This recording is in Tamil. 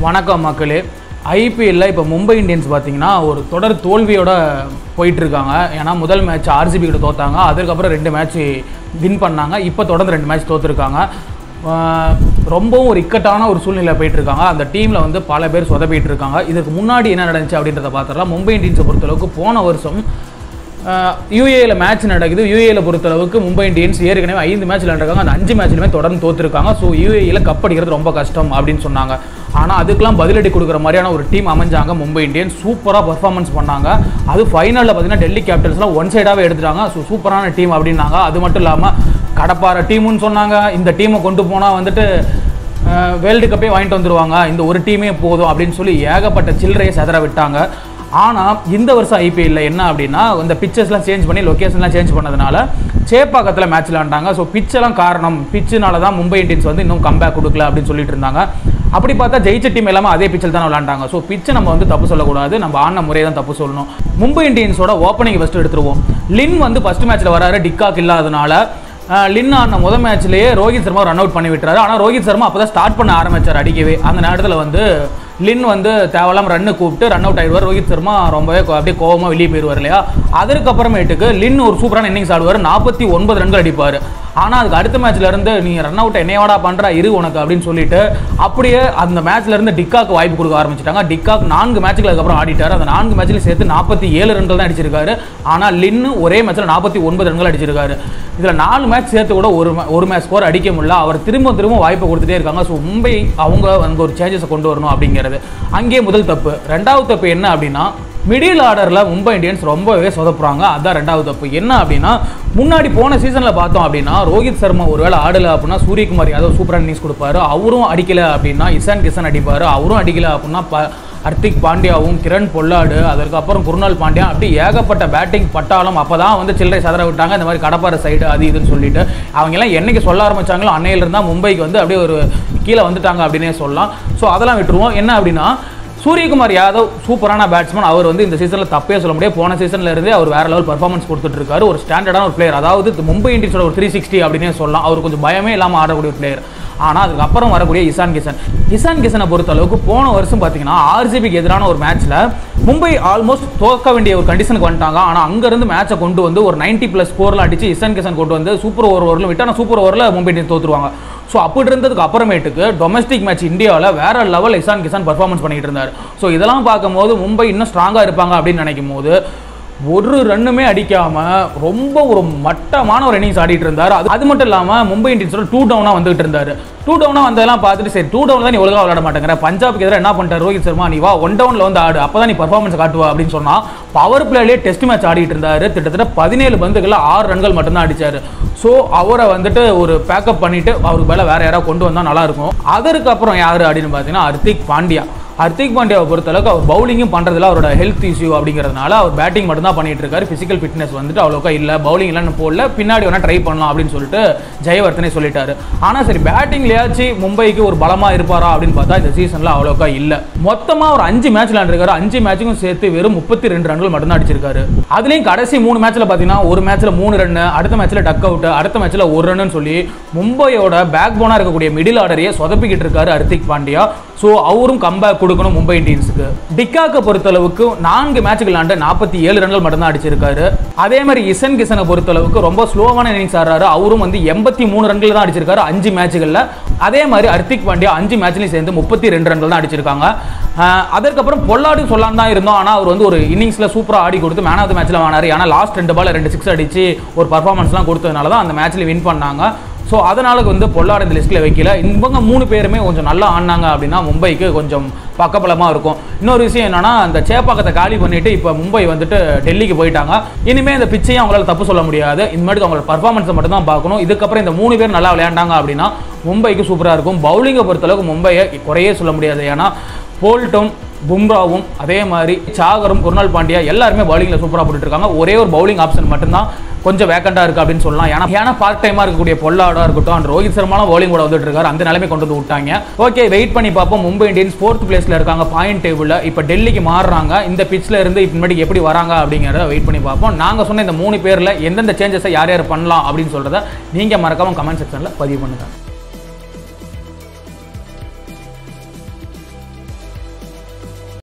வணக்கம் மக்களே. ஐபிஎல்ல இப்போ மும்பை இந்தியன்ஸ் பார்த்தீங்கன்னா ஒரு தொடர் தோல்வியோட போயிட்டுருக்காங்க. ஏன்னா முதல் மேட்ச் ஆர்சிபி கிட்ட தோத்தாங்க, அதுக்கப்புறம் 2 மேட்ச் வின் பண்ணாங்க, இப்போ தொடர்ந்து 2 மேட்ச் தோற்றுருக்காங்க. ரொம்பவும் ஒரு இக்கட்டான ஒரு சூழ்நிலை போயிட்டுருக்காங்க. அந்த டீமில் வந்து பல பேர் சொதப்பிட்டு இருக்காங்க. இதுக்கு முன்னாடி என்ன நடந்துச்சு அப்படின்றத பார்த்துடலாம். மும்பை இந்தியன்ஸை பொறுத்தளவுக்கு போன வருஷம் யூஏயில் மேட்ச் நடக்குது. யூஏயில் பொறுத்தளவுக்கு மும்பை இந்தியன்ஸ் ஏற்கனவே 5 மேட்ச் விளையாண்டுருக்காங்க. அந்த 5 மேட்ச்லையுமே தொடர்ந்து தோற்றுருக்காங்க. ஸோ யூஏயில் கப் அடிக்கிறது ரொம்ப கஷ்டம் அப்படின்னு சொன்னாங்க. ஆனால் அதுக்கெல்லாம் பதிலடி கொடுக்குற மாதிரியான ஒரு டீம் அமைஞ்சாங்க. மும்பை இந்தியன்ஸ் சூப்பராக பர்ஃபார்மன்ஸ் பண்ணாங்க. அது ஃபைனலில் பார்த்தீங்கன்னா டெல்லி கேபிட்டல்ஸ்லாம் ஒன் சைடாகவே எடுத்துட்டாங்க. ஸோ சூப்பரான டீம் அப்படின்னாங்க. அது மட்டும் இல்லாமல் கடப்பார டீமுன்னு சொன்னாங்க. இந்த டீமை கொண்டு போனால் வந்துட்டு வேர்ல்டு கப்பே வாங்கிட்டு வந்துடுவாங்க, இந்த ஒரு டீமே போதும் அப்படின்னு சொல்லி ஏகப்பட்ட சில்லறையை செதற விட்டாங்க. ஆனால் இந்த வருஷம் ஐபிஎல்ல என்ன அப்படின்னா இந்த பிச்சர்ஸ்லாம் சேஞ்ச் பண்ணி லொக்கேஷன்லாம் சேஞ்ச் பண்ணதுனால சேப்பாக்கத்தில் மேட்ச் விளாண்டாங்க. ஸோ பிச்செல்லாம் காரணம், பிச்சுனால தான் மும்பை இந்தியன்ஸ் வந்து இன்னும் கம்பேக் கொடுக்கல அப்படின்னு சொல்லிட்டு இருந்தாங்க. அப்படி பார்த்தா ஜெயிச்ச டீம் எல்லாமே அதே பிச்சில் தான் விளாண்டாங்க. ஸோ பிச்சை நம்ம வந்து தப்பு சொல்லக்கூடாது, நம்ம ஆன முறையை தான் தப்பு சொல்லணும். மும்பை இந்தியன்ஸோட ஓப்பனிங் ஃபஸ்ட்டு எடுத்துருவோம். லின் வந்து ஃபஸ்ட் மேட்ச்சில் வராரு, டிக்காக் இல்லாதனால. லின் ஆன முதல் மேட்ச்லேயே ரோஹித் சர்மா ரன் அவுட் பண்ணி விட்டுறாரு. ஆனால் ரோஹித் சர்மா அப்போ தான் ஸ்டார்ட் பண்ண ஆரம்பிச்சார் அடிக்கவே. அந்த நேரத்தில் வந்து லின் வந்து தேவையில்லாம ரன்னு கூப்பிட்டு ரன் அவுட் ஆயிடுவார். ரோஹித் சர்மா ரொம்பவே அப்படியே கோவமாக வெளியே போயிடுவார் இல்லையா. அதுக்கப்புறமேட்டுக்கு லின் ஒரு சூப்பரான இன்னிங்ஸ் ஆடுவார், 49 ரன்கள் அடிப்பார். ஆனால் அதுக்கு அடுத்த மேட்ச்ல இருந்து நீ ரன் அவுட் என்னையோட பண்ணுறா இரு உனக்கு அப்படின்னு சொல்லிட்டு அப்படியே அந்த மேட்ச்ல இருந்து டிக்காக்கு வாய்ப்பு கொடுக்க ஆரம்பிச்சிட்டாங்க. டிக்காக் 4 மேட்ச்களுக்கு அதுக்கப்புறம் ஆடிட்டார். அந்த 4 மேட்ச்லையும் சேர்த்து 47 ரன்கள் தான் அடிச்சிருக்காரு. ஆனால் லின்னு ஒரே மேட்ச்ல 49 ரன்கள் அடிச்சிருக்காரு. இதில் 4 மேட்ச் சேர்த்து கூட ஒரு மேட்ச் ஸ்கோர் அடிக்க முடியல. அவர் திரும்ப வாய்ப்பை கொடுத்துட்டே இருக்காங்க. ஸோ மும்பை அவங்க அங்கே ஒரு சேஞ்சஸை கொண்டு வரணும் அப்படிங்கிறது அங்கே முதல் தப்பு. ரெண்டாவது தப்பு என்ன அப்படின்னா மிடில் ஆர்டரில் மும்பை இந்தியன்ஸ் ரொம்பவே சொதப்புறாங்க. அதுதான் ரெண்டாவது தப்பு. என்ன அப்படின்னா முன்னாடி போன சீசனில் பார்த்தோம் அப்படின்னா ரோஹித் சர்மா ஒருவேளை ஆடலை அப்படின்னா சூரியகுமார் யாதவ் சூப்பராக இன்னிங்ஸ் கொடுப்பாரு, அவரும் அடிக்கலை அப்படின்னா இசான் கிஷன் அடிப்பார், அவரும் அடிக்கலை அப்படின்னா ஹர்திக் பாண்டியாவும் கிரண் பொல்லாடு அதுக்கப்புறம் குருணால் பாண்டியா அப்படி ஏகப்பட்ட பேட்டிங் பட்டாலும் அப்போ தான் வந்து சில்லறை சதற விட்டாங்க. இந்த மாதிரி கடப்பார சைடு அது இதுன்னு சொல்லிட்டு அவங்கெல்லாம் என்னைக்கு சொல்ல ஆரம்பிச்சாங்களோ அன்னையிலிருந்தால் மும்பைக்கு வந்து அப்படியே ஒரு கீழே வந்துட்டாங்க அப்படின்னே சொல்லலாம். ஸோ அதெல்லாம் விட்டுருவோம். என்ன அப்படின்னா சூரியகுமார் யாதவ் சூப்பரான பேட்ஸ்மேன். அவர் வந்து இந்த சீசனில் தப்பே சொல்ல முடியாது. போன சீசனில் இருந்தே அவர் வேற லெவல் பர்ஃபார்மன்ஸ் கொடுத்துட்டு இருக்காரு. ஒரு ஸ்டாண்டர்டான ஒரு பிளேயர். அதாவது மும்பை இந்தியன்ஸோட ஒரு 360 அப்படின்னே சொல்லலாம். அவர் கொஞ்சம் பயமே இல்லாமல் ஆடக்கூடிய ஒரு பிளேயர். ஆனால் அதுக்கப்புறம் வரக்கூடிய இசான் கிஷனை பொறுத்த அளவுக்கு போன வருஷம் பார்த்தீங்கன்னா ஆர்சிபிக்கு எதிரான ஒரு மேட்ச்சில் மும்பை ஆல்மோஸ்ட் தோற்க வேண்டிய ஒரு கண்டிஷனுக்கு வந்துட்டாங்க. ஆனால் அங்கேருந்து மேட்சை கொண்டு வந்து ஒரு 90+ ஸ்கோரில் அடிச்சு இசான் கிஷன் கொண்டு வந்து சூப்பர் ஓவரில் விட்டு ஆனால் சூப்பர் ஓவரில் மும்பை இந்தியன்ஸ் தோற்றுருவாங்க. ஸோ அப்படி இருந்ததுக்கு அப்புறமேட்டுக்கு டொமஸ்டிக் மேட்ச் இந்தியாவில் வேற லெவல் இசான் கிஷன் பர்ஃபார்மன்ஸ் பண்ணிட்டு இருந்தார். ஸோ இதெல்லாம் பார்க்கும்போது மும்பை இன்னும் ஸ்ட்ராங்காக இருப்பாங்க அப்படின்னு நினைக்கும் போது ஒரு ரன்னுமே அடிக்காம ரொம்ப ஒரு மட்டமான ஒரு இன்னிங்ஸ் ஆடிட்டு இருந்தார். அது மட்டும் இல்லாமல் மும்பை இந்தியன்ஸோட 2 டவுனாக வந்துகிட்டு இருந்தார். 2 டவுனாக வந்ததெல்லாம் பார்த்துட்டு சரி 2 டவுன் தான் நீ ஒழுங்காக விளையாட மாட்டேங்கிற, பஞ்சாப்க்கு எதிராக என்ன பண்ணிட்டார் ரோஹித் சர்மா, நீ வா 1 டவுனில் வந்து ஆடு, அப்போ தான் நீ பர்ஃபார்மன்ஸ் காட்டுவா அப்படின்னு சொன்னால் பவர் பிளேலேயே டெஸ்ட் மேட்ச் ஆடிட்டு இருந்தார். கிட்டத்தட்ட 17 பந்துகளில் 6 ரன்கள் மட்டும்தான் அடித்தார். ஸோ அவரை வந்துட்டு ஒரு பேக்கப் பண்ணிட்டு அவருக்கு மேலே வேற யாராவது கொண்டு வந்தால் நல்லாயிருக்கும். அதற்கப்புறம் யார் அப்படின்னு பார்த்தீங்கன்னா ஹர்திக் பாண்டியாவை பொறுத்தளவுக்கு அவர் பவுலிங்கும் பண்ணுறதுல அவரோட ஹெல்த் இஷ்யூ அப்படிங்கிறதுனால அவர் பேட்டிங் மட்டும் தான் பண்ணிட்டு இருக்காரு. ஃபிசிக்கல் ஃபிட்னஸ் வந்துட்டு அவ்வளோக்கா இல்லை, பவுலிங் இல்லைன்னு போடல, பின்னாடி வேணால் ட்ரை பண்ணலாம் அப்படின்னு சொல்லிட்டு ஜெயவர்தனே சொல்லிட்டாரு. ஆனால் சரி பேட்டிங்லையாச்சும் மும்பைக்கு ஒரு பலமாக இருப்பாரா அப்படின்னு பார்த்தா இந்த சீசனில் அவ்வளோக்கா இல்லை. மொத்தமாக ஒரு 5 மேட்ச் விளையாண்டுருக்காரு. 5 மேட்சுக்கும் சேர்த்து வெறும் 32 ரன்கள் மட்டும்தான் அடிச்சிருக்காரு. அதுலேயும் கடைசி 3 மேட்ச்சில் பார்த்தீங்கன்னா ஒரு மேட்ச்சில் 3 ரன்னு, அடுத்த மேட்ச்சில் டக் அவுட், அடுத்த மேட்ச்சில் 1 ரன்னு சொல்லி மும்பையோட பேக் போனாக இருக்கக்கூடிய மிடில் ஆர்டரையே சொதப்பிக்கிட்டு இருக்காரு ஹர்திக் பாண்டியா. ஸோ அவரும் கம்பேக் கொடுக்கணும் மும்பை இந்தியன்ஸுக்கு. டிக்காக்கை பொறுத்தளவுக்கு 4 மேட்ச்கள் விளையாண்டு 47 ரன்கள் மட்டும்தான் அடிச்சிருக்காரு. அதே மாதிரி இசான் கிஷனை பொறுத்தளவுக்கு ரொம்ப ஸ்லோவான இன்னிங்ஸ் ஆடுறாரு. அவரும் வந்து 83 ரன்கள் தான் அடிச்சிருக்காரு 5 மேட்ச்களில். அதே மாதிரி ஹர்திக் பாண்டியா 5 மேட்ச்லையும் சேர்ந்து 32 ரன்கள் தான் அடிச்சிருக்காங்க. அதற்கப்புறம் பொல்லாடு சொல்லான்னு தான் இருந்தோம். ஆனால் அவர் வந்து ஒரு இன்னிங்ஸில் சூப்பராக ஆடி கொடுத்து மேன் ஆஃப் த மேட்ச்சில் வாங்கினார். ஏன்னா லாஸ்ட் 2 பால் 2 6 அடிச்சு ஒரு பர்ஃபார்மன்ஸ்லாம் கொடுத்ததுனால தான் அந்த மேட்ச்சில் வின் பண்ணாங்க. ஸோ அதனால வந்து பொல்லாடு இந்த லிஸ்ட்டில் வைக்கல. இவங்க 3 பேருமே கொஞ்சம் நல்லா ஆடினாங்க அப்படின்னா மும்பைக்கு கொஞ்சம் பக்கபலமாக இருக்கும். இன்னொரு விஷயம் என்னன்னா அந்த சேப்பாக்கத்தை காலி பண்ணிட்டு இப்போ மும்பை வந்துட்டு டெல்லிக்கு போயிட்டாங்க. இனிமேல் இந்த பிச்சையும் அவங்களால தப்பு சொல்ல முடியாது. இனிமேட்டு அவங்களோட பர்ஃபார்மன்ஸை மட்டும் தான் பார்க்கணும். இதுக்கப்புறம் இந்த 3 பேர் நல்லா விளையாண்டாங்க அப்படின்னா மும்பைக்கு சூப்பராக இருக்கும். பவுலிங்கை பொறுத்தளவுக்கு மும்பையை குறையே சொல்ல முடியாது. ஏன்னா போல்ட்டும் பும்ராவும் அதே மாதிரி சாகரும் குருணால் பாண்டியா எல்லாருமே பவுலிங்கில் சூப்பராக போட்டுட்டு இருக்காங்க. ஒரே ஒரு பவுலிங் ஆப்ஷன் மட்டும்தான் கொஞ்சம் வேக்கண்டாக இருக்குது அப்படின்னு சொல்லலாம். ஏன்னா பார்ட் டைமாக இருக்கக்கூடிய பொல்லாடாக இருக்கட்டும் அண்ட் ரோஹித் சர்மாலாம் பவுலிங் கூட வந்துட்டு இருக்காரு. அந்த நிலைமை கொண்டு வந்து விட்டாங்க. ஓகே வெயிட் பண்ணி பார்ப்போம். மும்பை இந்தியன்ஸ் 4th பிளேஸில் இருக்காங்க பாயிண்ட் டேபிளில். இப்போ டெல்லிக்கு மாறுறாங்க. இந்த பிச்சில் இருந்து இப்படி எப்படி வராங்க அப்படிங்கிறத வெயிட் பண்ணி பார்ப்போம். நாங்கள் சொன்ன இந்த 3 பேரில் எந்தெந்த சேஞ்சஸை யார் யார் பண்ணலாம் அப்படின்னு சொல்கிறத நீங்கள் மறக்காமல் கமெண்ட் செக்ஷனில் பதிவு பண்ணுங்கள்.